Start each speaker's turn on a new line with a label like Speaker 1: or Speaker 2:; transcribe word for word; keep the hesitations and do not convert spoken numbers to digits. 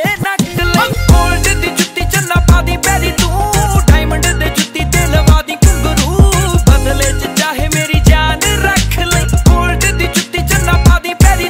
Speaker 1: नकली गोल्ड दी जुत्ती चन्ना पा दी पैरी तू